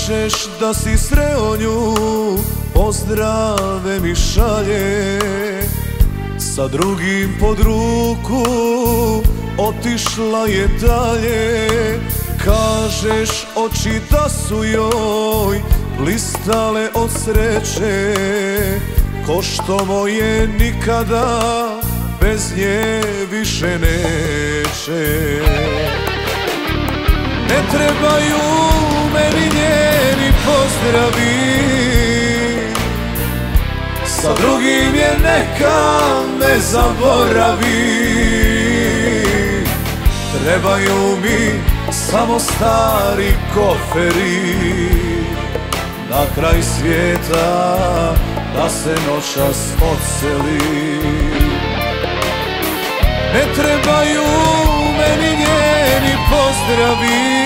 Kažeš da si sreo nju, pozdrave mi šalje. Sa drugim pod ruku otišla je dalje. Kažeš oči da su joj blistale od sreće, ko što moje nikada bez nje više neće. Ne trebaju meni njeni pozdravi, sa drugim je neka me zaboravi. Trebaju mi samo stari koferi, na kraj svijeta da se noćas odseli. Ne trebaju meni njeni pozdravi,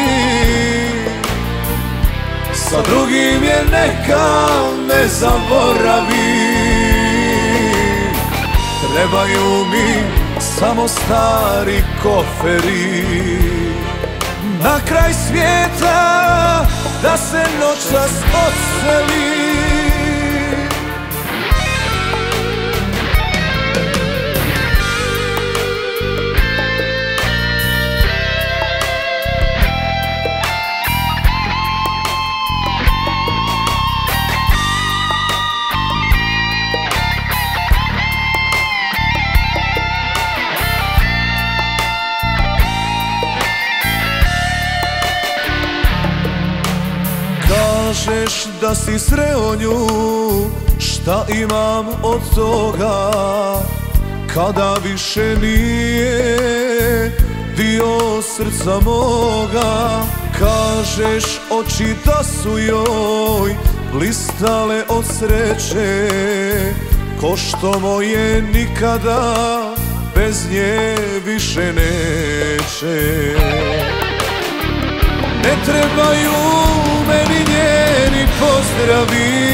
sa drugim je neka me zaboravi. Trebaju mi samo stari koferi, na kraj svijeta da se noćas odseli. Kažeš da si sreo nju, šta imam od toga, kada više nije dio srca moga. Kažeš oči da su joj blistale od sreće, ko što moje nikada bez nje više neće. Ne trebaju meni njeni pozdravi,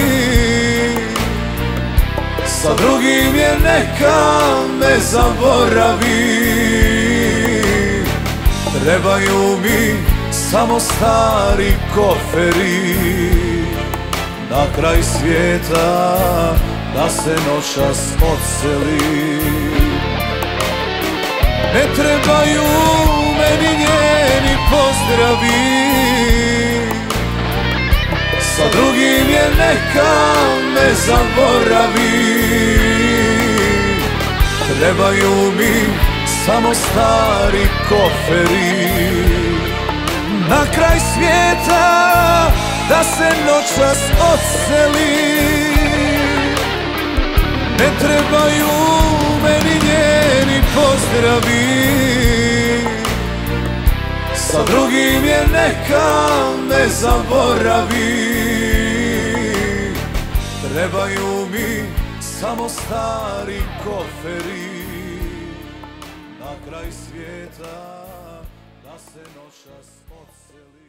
sa drugim je neka me zaboravi. Trebaju mi samo stari koferi, na kraj svijeta da se noćas odseli. Ne trebaju meni njeni pozdravi, sa drugim je neka me zaboravi. Trebaju mi samo stari koferi, na kraj svijeta da se noćas odseli. Ne trebaju meni njeni pozdravi, sa drugim je neka me zaboravi. Trebaju mi samo stari koferi, na kraj svijeta da se noćas odseli.